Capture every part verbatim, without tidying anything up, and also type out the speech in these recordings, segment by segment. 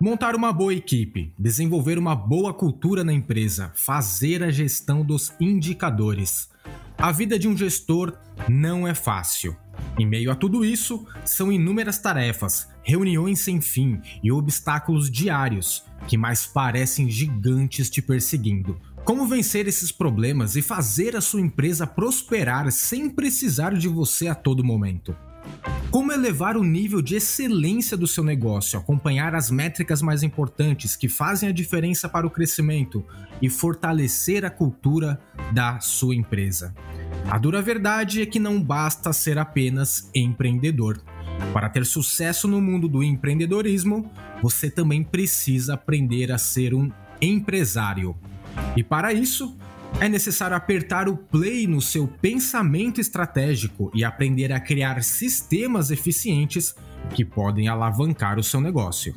Montar uma boa equipe, desenvolver uma boa cultura na empresa, fazer a gestão dos indicadores. A vida de um gestor não é fácil. Em meio a tudo isso, são inúmeras tarefas, reuniões sem fim e obstáculos diários que mais parecem gigantes te perseguindo. Como vencer esses problemas e fazer a sua empresa prosperar sem precisar de você a todo momento? Como elevar o nível de excelência do seu negócio, acompanhar as métricas mais importantes que fazem a diferença para o crescimento e fortalecer a cultura da sua empresa? A dura verdade é que não basta ser apenas empreendedor. Para ter sucesso no mundo do empreendedorismo, você também precisa aprender a ser um empresário. E para isso, é necessário apertar o play no seu pensamento estratégico e aprender a criar sistemas eficientes que podem alavancar o seu negócio.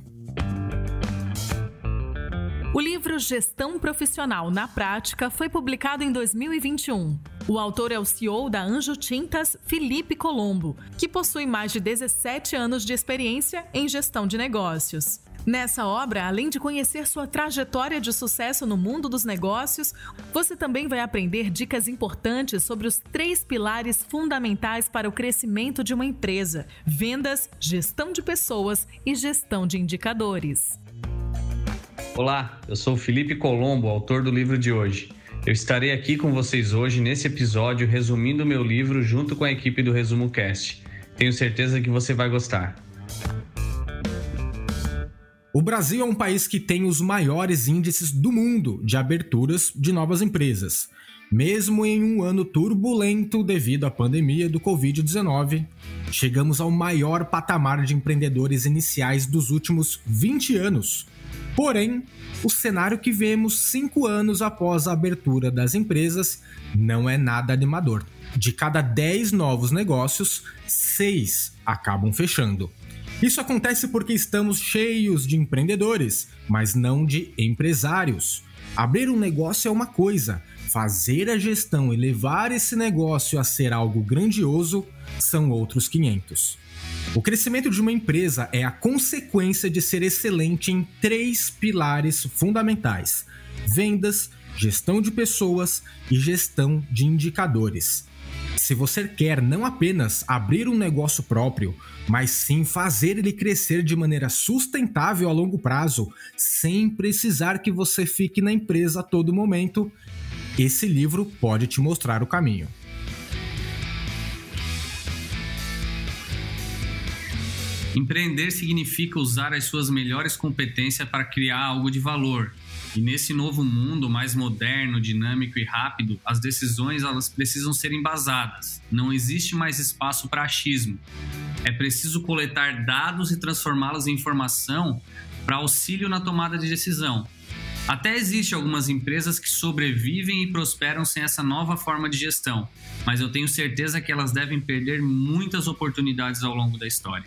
O livro Gestão Profissional na Prática foi publicado em dois mil e vinte e um. O autor é o C E O da Anjo Tintas, Felipe Colombo, que possui mais de dezessete anos de experiência em gestão de negócios. Nessa obra, além de conhecer sua trajetória de sucesso no mundo dos negócios, você também vai aprender dicas importantes sobre os três pilares fundamentais para o crescimento de uma empresa: vendas, gestão de pessoas e gestão de indicadores. Olá, eu sou o Felipe Colombo, autor do livro de hoje. Eu estarei aqui com vocês hoje nesse episódio resumindo o meu livro junto com a equipe do Resumo Cast. Tenho certeza que você vai gostar. O Brasil é um país que tem os maiores índices do mundo de aberturas de novas empresas. Mesmo em um ano turbulento devido à pandemia do covid dezenove, chegamos ao maior patamar de empreendedores iniciais dos últimos vinte anos. Porém, o cenário que vemos cinco anos após a abertura das empresas não é nada animador. De cada dez novos negócios, seis acabam fechando. Isso acontece porque estamos cheios de empreendedores, mas não de empresários. Abrir um negócio é uma coisa, fazer a gestão e levar esse negócio a ser algo grandioso são outros quinhentos. O crescimento de uma empresa é a consequência de ser excelente em três pilares fundamentais: vendas, gestão de pessoas e gestão de indicadores. Se você quer não apenas abrir um negócio próprio, mas sim fazer ele crescer de maneira sustentável a longo prazo, sem precisar que você fique na empresa a todo momento, esse livro pode te mostrar o caminho. Empreender significa usar as suas melhores competências para criar algo de valor. E nesse novo mundo mais moderno, dinâmico e rápido, as decisões elas precisam ser embasadas. Não existe mais espaço para achismo. É preciso coletar dados e transformá-los em informação para auxílio na tomada de decisão. Até existem algumas empresas que sobrevivem e prosperam sem essa nova forma de gestão, mas eu tenho certeza que elas devem perder muitas oportunidades ao longo da história.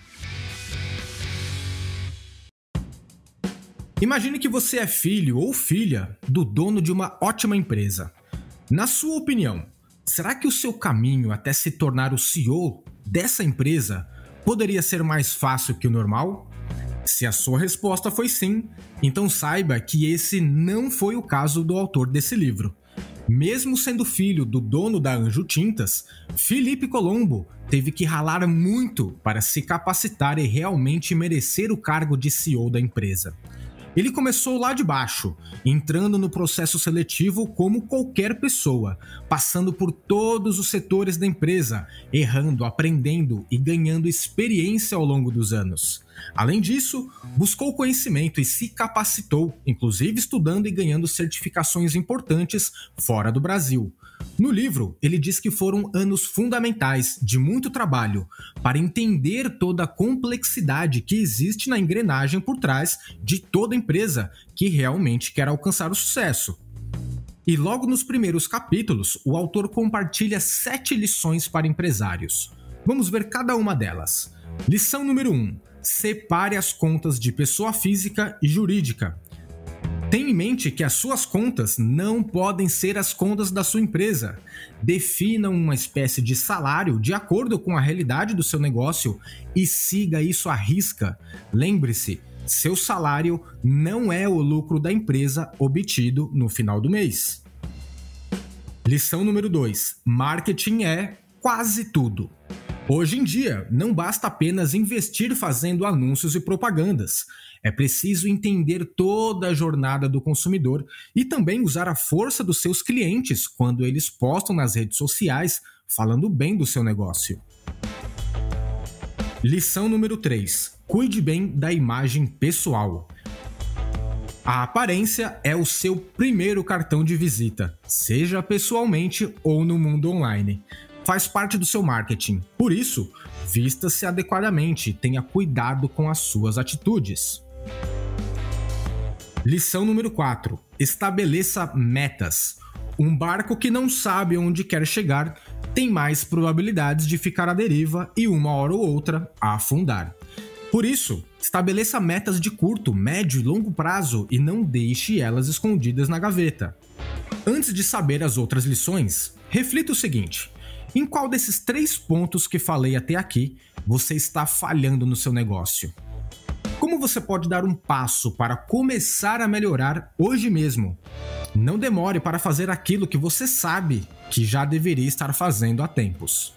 Imagine que você é filho ou filha do dono de uma ótima empresa. Na sua opinião, será que o seu caminho até se tornar o C E O dessa empresa poderia ser mais fácil que o normal? Se a sua resposta foi sim, então saiba que esse não foi o caso do autor desse livro. Mesmo sendo filho do dono da Anjo Tintas, Felipe Colombo teve que ralar muito para se capacitar e realmente merecer o cargo de C E O da empresa. Ele começou lá de baixo, entrando no processo seletivo como qualquer pessoa, passando por todos os setores da empresa, errando, aprendendo e ganhando experiência ao longo dos anos. Além disso, buscou conhecimento e se capacitou, inclusive estudando e ganhando certificações importantes fora do Brasil. No livro, ele diz que foram anos fundamentais de muito trabalho para entender toda a complexidade que existe na engrenagem por trás de toda empresa que realmente quer alcançar o sucesso. E logo nos primeiros capítulos, o autor compartilha sete lições para empresários. Vamos ver cada uma delas. Lição número um. Separe as contas de pessoa física e jurídica. Tenha em mente que as suas contas não podem ser as contas da sua empresa. Defina uma espécie de salário de acordo com a realidade do seu negócio e siga isso à risca. Lembre-se, Seu salário não é o lucro da empresa obtido no final do mês. Lição número dois. Marketing é quase tudo. Hoje em dia, não basta apenas investir fazendo anúncios e propagandas. É preciso entender toda a jornada do consumidor e também usar a força dos seus clientes quando eles postam nas redes sociais falando bem do seu negócio. Lição número três. Cuide bem da imagem pessoal. A aparência é o seu primeiro cartão de visita, seja pessoalmente ou no mundo online. Faz parte do seu marketing. Por isso, vista-se adequadamente e tenha cuidado com as suas atitudes. Lição número quatro. Estabeleça metas. Um barco que não sabe onde quer chegar tem mais probabilidades de ficar à deriva e uma hora ou outra afundar. Por isso, estabeleça metas de curto, médio e longo prazo e não deixe elas escondidas na gaveta. Antes de saber as outras lições, reflita o seguinte: em qual desses três pontos que falei até aqui você está falhando no seu negócio? Como você pode dar um passo para começar a melhorar hoje mesmo? Não demore para fazer aquilo que você sabe que já deveria estar fazendo há tempos.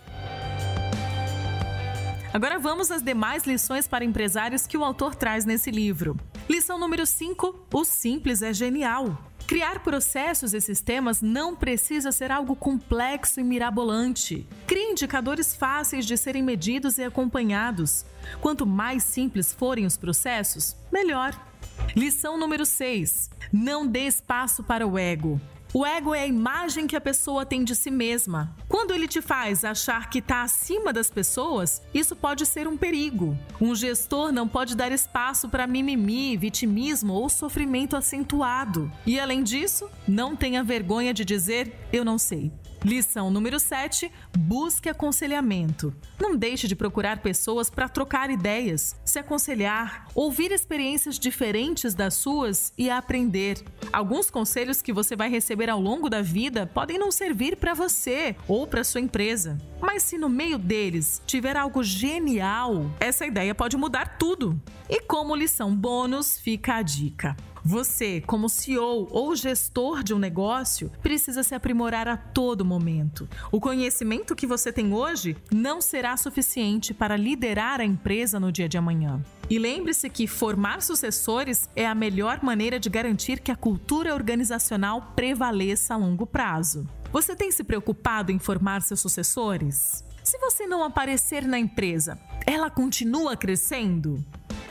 Agora vamos às demais lições para empresários que o autor traz nesse livro. Lição número cinco. O simples é genial. Criar processos e sistemas não precisa ser algo complexo e mirabolante. Crie indicadores fáceis de serem medidos e acompanhados. Quanto mais simples forem os processos, melhor. Lição número seis. Não dê espaço para o ego. O ego é a imagem que a pessoa tem de si mesma. Quando ele te faz achar que está acima das pessoas, isso pode ser um perigo. Um gestor não pode dar espaço para mimimi, vitimismo ou sofrimento acentuado. E além disso, não tenha vergonha de dizer "eu não sei". Lição número sete. Busque aconselhamento. Não deixe de procurar pessoas para trocar ideias, se aconselhar, ouvir experiências diferentes das suas e aprender. Alguns conselhos que você vai receber ao longo da vida podem não servir para você ou para sua empresa. Mas se no meio deles tiver algo genial, essa ideia pode mudar tudo. E como lição bônus, fica a dica. Você, como C E O ou gestor de um negócio, precisa se aprimorar a todo momento. O conhecimento que você tem hoje não será suficiente para liderar a empresa no dia de amanhã. E lembre-se que formar sucessores é a melhor maneira de garantir que a cultura organizacional prevaleça a longo prazo. Você tem se preocupado em formar seus sucessores? Se você não aparecer na empresa, ela continua crescendo?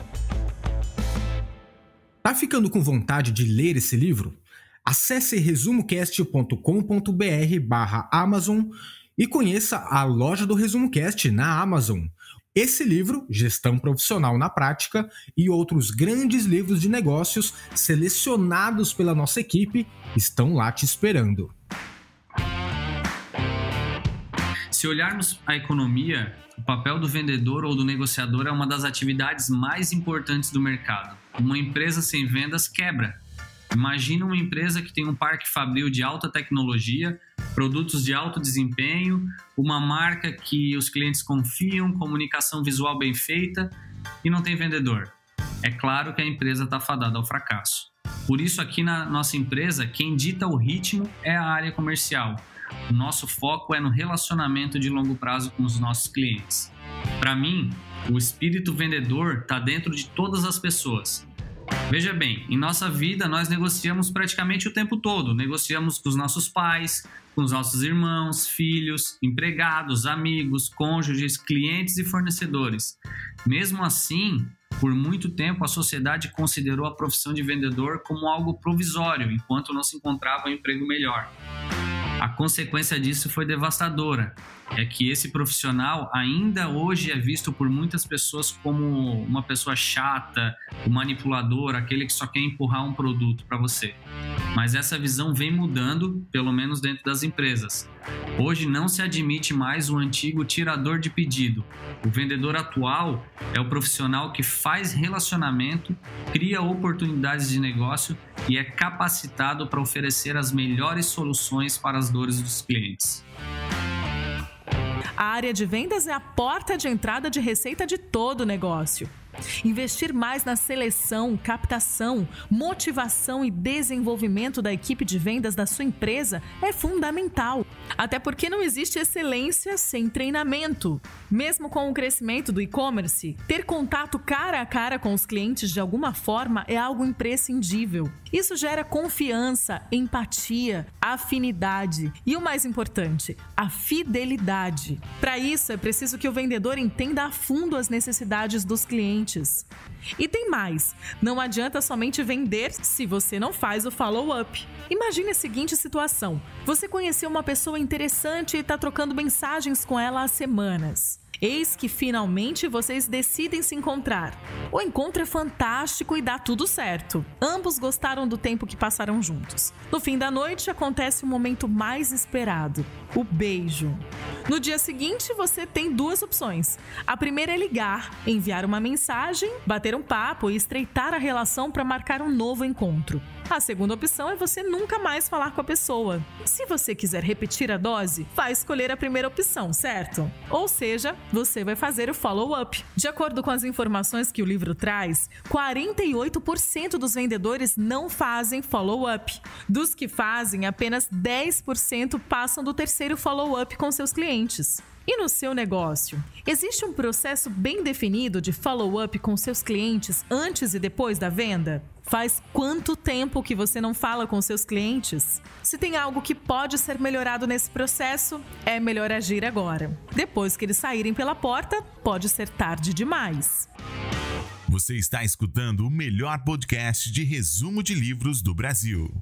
Tá ficando com vontade de ler esse livro? Acesse resumocast ponto com ponto br barra Amazon e conheça a loja do ResumoCast na Amazon. Esse livro, Gestão Profissional na Prática, e outros grandes livros de negócios selecionados pela nossa equipe estão lá te esperando. Se olharmos a economia, o papel do vendedor ou do negociador é uma das atividades mais importantes do mercado. Uma empresa sem vendas quebra. Imagina uma empresa que tem um parque fabril de alta tecnologia, produtos de alto desempenho, uma marca que os clientes confiam, comunicação visual bem feita e não tem vendedor. É claro que a empresa está fadada ao fracasso. Por isso, aqui na nossa empresa, quem dita o ritmo é a área comercial. O nosso foco é no relacionamento de longo prazo com os nossos clientes. Para mim, o espírito vendedor está dentro de todas as pessoas. Veja bem, em nossa vida nós negociamos praticamente o tempo todo. Negociamos com os nossos pais, com os nossos irmãos, filhos, empregados, amigos, cônjuges, clientes e fornecedores. Mesmo assim, por muito tempo a sociedade considerou a profissão de vendedor como algo provisório, enquanto não se encontrava um emprego melhor. A consequência disso foi devastadora. É que esse profissional ainda hoje é visto por muitas pessoas como uma pessoa chata, um manipulador, aquele que só quer empurrar um produto para você. Mas essa visão vem mudando, pelo menos dentro das empresas. Hoje não se admite mais o antigo tirador de pedido. O vendedor atual é o profissional que faz relacionamento, cria oportunidades de negócio e é capacitado para oferecer as melhores soluções para as dores dos clientes. A área de vendas é a porta de entrada de receita de todo negócio. Investir mais na seleção, captação, motivação e desenvolvimento da equipe de vendas da sua empresa é fundamental. Até porque não existe excelência sem treinamento. Mesmo com o crescimento do e-commerce, ter contato cara a cara com os clientes de alguma forma é algo imprescindível. Isso gera confiança, empatia, afinidade e o mais importante, a fidelidade. Para isso, é preciso que o vendedor entenda a fundo as necessidades dos clientes. E tem mais, não adianta somente vender se você não faz o follow-up. Imagine a seguinte situação: você conheceu uma pessoa interessante e está trocando mensagens com ela há semanas. Eis que finalmente vocês decidem se encontrar. O encontro é fantástico e dá tudo certo. Ambos gostaram do tempo que passaram juntos. No fim da noite acontece o momento mais esperado, o beijo. No dia seguinte você tem duas opções. A primeira é ligar, enviar uma mensagem, bater um papo e estreitar a relação para marcar um novo encontro. A segunda opção é você nunca mais falar com a pessoa. Se você quiser repetir a dose, vai escolher a primeira opção, certo? Ou seja, você vai fazer o follow-up. De acordo com as informações que o livro traz, quarenta e oito por cento dos vendedores não fazem follow-up. Dos que fazem, apenas dez por cento passam do terceiro follow-up com seus clientes. E no seu negócio, existe um processo bem definido de follow-up com seus clientes antes e depois da venda? Faz quanto tempo que você não fala com seus clientes? Se tem algo que pode ser melhorado nesse processo, é melhor agir agora. Depois que eles saírem pela porta, pode ser tarde demais. Você está escutando o melhor podcast de resumo de livros do Brasil.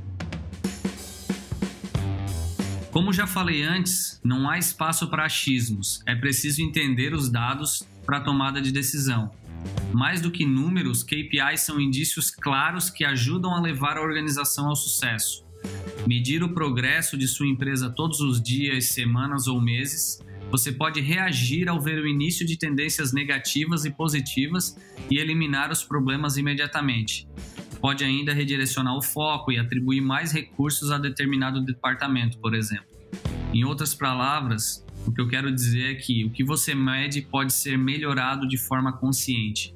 Como já falei antes, não há espaço para achismos. É preciso entender os dados para a tomada de decisão. Mais do que números, K P Is são indícios claros que ajudam a levar a organização ao sucesso. Medir o progresso de sua empresa todos os dias, semanas ou meses, você pode reagir ao ver o início de tendências negativas e positivas e eliminar os problemas imediatamente. Pode ainda redirecionar o foco e atribuir mais recursos a determinado departamento, por exemplo. Em outras palavras, o que eu quero dizer é que o que você mede pode ser melhorado de forma consciente.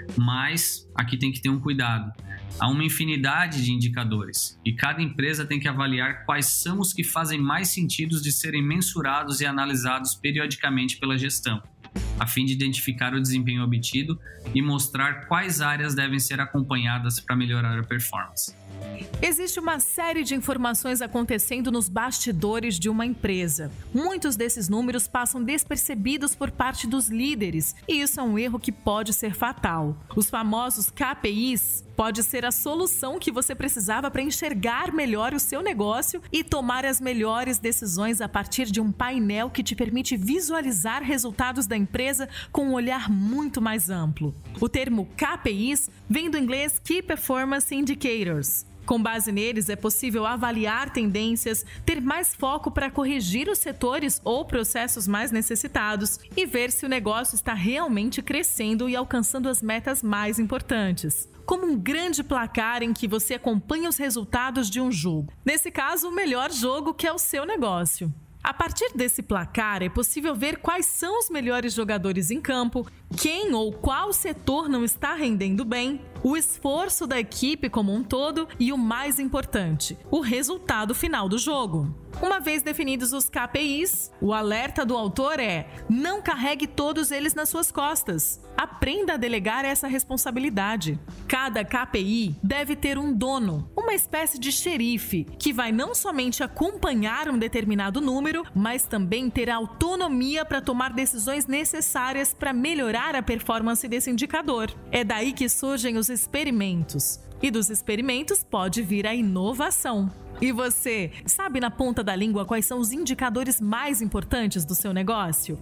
Mas aqui tem que ter um cuidado. Há uma infinidade de indicadores e cada empresa tem que avaliar quais são os que fazem mais sentido de serem mensurados e analisados periodicamente pela gestão, a fim de identificar o desempenho obtido e mostrar quais áreas devem ser acompanhadas para melhorar a performance. Existe uma série de informações acontecendo nos bastidores de uma empresa. Muitos desses números passam despercebidos por parte dos líderes, e isso é um erro que pode ser fatal. Os famosos K P Is pode ser a solução que você precisava para enxergar melhor o seu negócio e tomar as melhores decisões a partir de um painel que te permite visualizar resultados da empresa com um olhar muito mais amplo. O termo K P Is vem do inglês Key Performance Indicators. Com base neles, é possível avaliar tendências, ter mais foco para corrigir os setores ou processos mais necessitados e ver se o negócio está realmente crescendo e alcançando as metas mais importantes. Como um grande placar em que você acompanha os resultados de um jogo. Nesse caso, o melhor jogo que é o seu negócio. A partir desse placar, é possível ver quais são os melhores jogadores em campo, quem ou qual setor não está rendendo bem, o esforço da equipe como um todo e o mais importante, o resultado final do jogo. Uma vez definidos os K P Is, o alerta do autor é: não carregue todos eles nas suas costas. Aprenda a delegar essa responsabilidade. Cada K P I deve ter um dono, uma espécie de xerife, que vai não somente acompanhar um determinado número, mas também ter autonomia para tomar decisões necessárias para melhorar a performance desse indicador. É daí que surgem os experimentos. E dos experimentos pode vir a inovação. E você, sabe na ponta da língua quais são os indicadores mais importantes do seu negócio?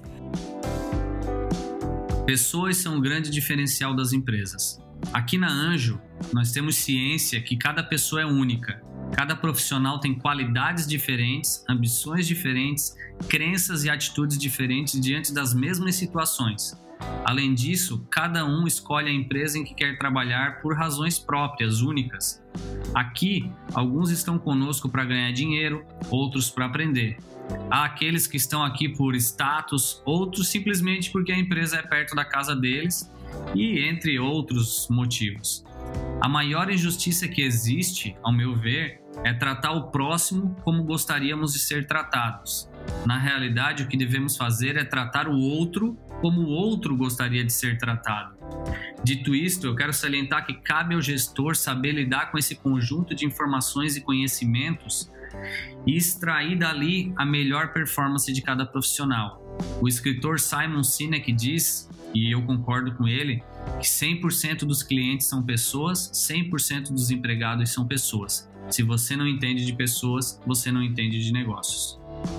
Pessoas são um grande diferencial das empresas. Aqui na Anjo, nós temos ciência que cada pessoa é única. Cada profissional tem qualidades diferentes, ambições diferentes, crenças e atitudes diferentes diante das mesmas situações. Além disso, cada um escolhe a empresa em que quer trabalhar por razões próprias, únicas. Aqui, alguns estão conosco para ganhar dinheiro, outros para aprender. Há aqueles que estão aqui por status, outros simplesmente porque a empresa é perto da casa deles e entre outros motivos. A maior injustiça que existe, ao meu ver, é tratar o próximo como gostaríamos de ser tratados. Na realidade, o que devemos fazer é tratar o outro como o outro gostaria de ser tratado. Dito isto, eu quero salientar que cabe ao gestor saber lidar com esse conjunto de informações e conhecimentos e extrair dali a melhor performance de cada profissional. O escritor Simon Sinek diz, e eu concordo com ele, que cem por cento dos clientes são pessoas, cem por cento dos empregados são pessoas. Se você não entende de pessoas, você não entende de negócios.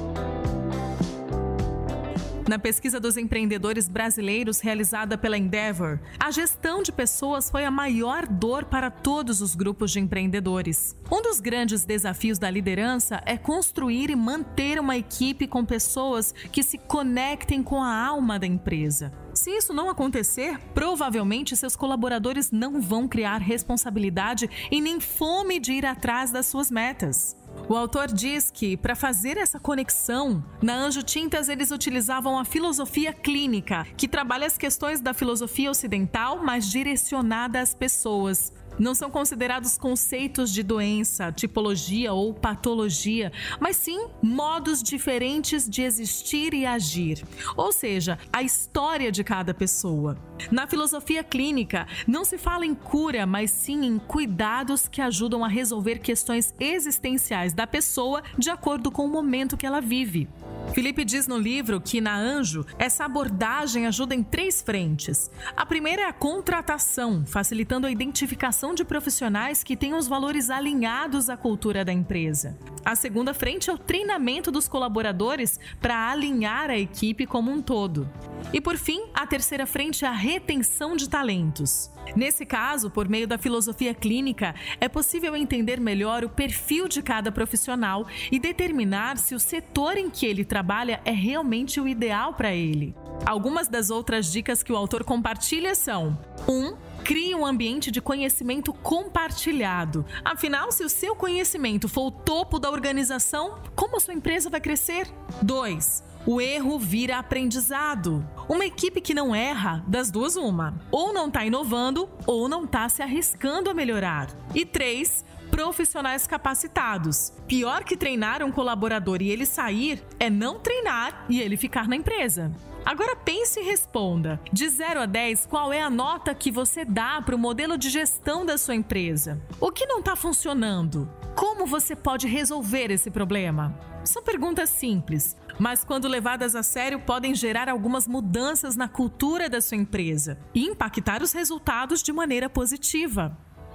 Na pesquisa dos empreendedores brasileiros realizada pela Endeavor, a gestão de pessoas foi a maior dor para todos os grupos de empreendedores. Um dos grandes desafios da liderança é construir e manter uma equipe com pessoas que se conectem com a alma da empresa. Se isso não acontecer, provavelmente seus colaboradores não vão criar responsabilidade e nem fome de ir atrás das suas metas. O autor diz que, para fazer essa conexão, na Anjo Tintas eles utilizavam a filosofia clínica, que trabalha as questões da filosofia ocidental, mas direcionada às pessoas. Não são considerados conceitos de doença, tipologia ou patologia, mas sim modos diferentes de existir e agir, ou seja, a história de cada pessoa. Na filosofia clínica, não se fala em cura, mas sim em cuidados que ajudam a resolver questões existenciais da pessoa de acordo com o momento que ela vive. Felipe diz no livro que, na Anjo, essa abordagem ajuda em três frentes. A primeira é a contratação, facilitando a identificação de profissionais que tenham os valores alinhados à cultura da empresa. A segunda frente é o treinamento dos colaboradores para alinhar a equipe como um todo. E, por fim, a terceira frente é a retenção de talentos. Nesse caso, por meio da filosofia clínica, é possível entender melhor o perfil de cada profissional e determinar se o setor em que ele trabalha é realmente o ideal para ele. Algumas das outras dicas que o autor compartilha são: um Crie um ambiente de conhecimento compartilhado. Afinal, se o seu conhecimento for o topo da organização, como a sua empresa vai crescer? dois O erro vira aprendizado. Uma equipe que não erra, das duas uma. Ou não está inovando, ou não está se arriscando a melhorar. E três Profissionais capacitados. Pior que treinar um colaborador e ele sair, é não treinar e ele ficar na empresa. Agora pense e responda. De zero a dez, qual é a nota que você dá para o modelo de gestão da sua empresa? O que não está funcionando? Como você pode resolver esse problema? São perguntas simples, mas quando levadas a sério podem gerar algumas mudanças na cultura da sua empresa e impactar os resultados de maneira positiva.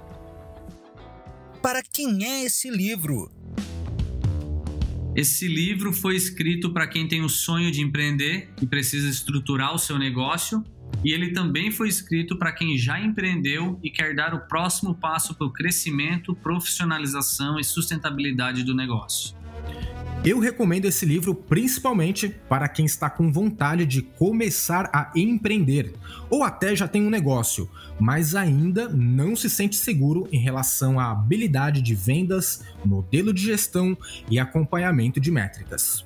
Para quem é esse livro? Esse livro foi escrito para quem tem o sonho de empreender e precisa estruturar o seu negócio, e ele também foi escrito para quem já empreendeu e quer dar o próximo passo para o crescimento, profissionalização e sustentabilidade do negócio. Eu recomendo esse livro principalmente para quem está com vontade de começar a empreender ou até já tem um negócio, mas ainda não se sente seguro em relação à habilidade de vendas, modelo de gestão e acompanhamento de métricas.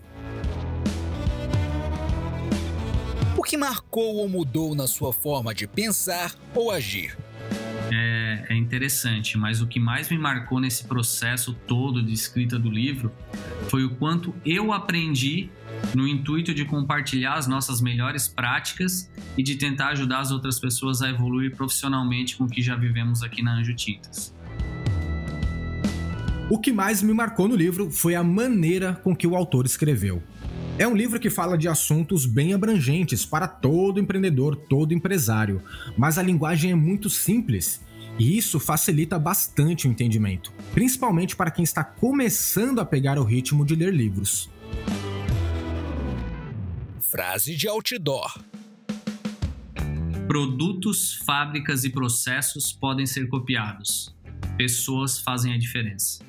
O que marcou ou mudou na sua forma de pensar ou agir? É, é interessante, mas o que mais me marcou nesse processo todo de escrita do livro foi o quanto eu aprendi no intuito de compartilhar as nossas melhores práticas e de tentar ajudar as outras pessoas a evoluir profissionalmente com o que já vivemos aqui na Anjo Tintas. O que mais me marcou no livro foi a maneira com que o autor escreveu. É um livro que fala de assuntos bem abrangentes para todo empreendedor, todo empresário, mas a linguagem é muito simples e isso facilita bastante o entendimento, principalmente para quem está começando a pegar o ritmo de ler livros. Frase de outdoor. Produtos, fábricas e processos podem ser copiados. Pessoas fazem a diferença.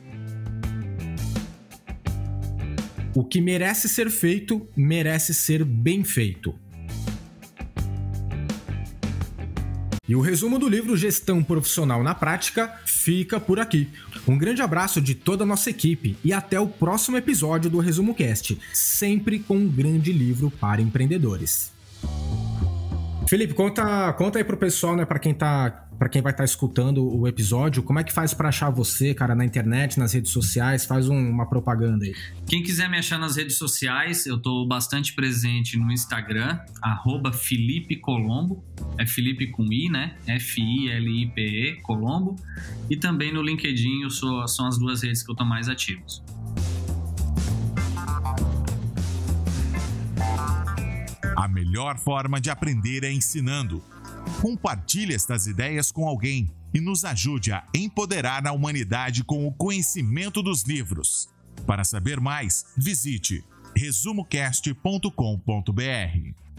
O que merece ser feito, merece ser bem feito. E o resumo do livro Gestão Profissional na Prática fica por aqui. Um grande abraço de toda a nossa equipe e até o próximo episódio do Resumo Cast, sempre com um grande livro para empreendedores. Felipe, conta, conta aí pro pessoal, né, para quem tá, para quem vai estar escutando o episódio, como é que faz para achar você, cara, na internet, nas redes sociais? Faz um, uma propaganda aí. Quem quiser me achar nas redes sociais, eu tô bastante presente no Instagram, arroba Felipe Colombo, é Felipe com I, né? F I L I P E, Colombo. E também no LinkedIn, eu sou, são as duas redes que eu tô mais ativos. A melhor forma de aprender é ensinando. Compartilhe estas ideias com alguém e nos ajude a empoderar a humanidade com o conhecimento dos livros. Para saber mais, visite resumo cast ponto com ponto b r.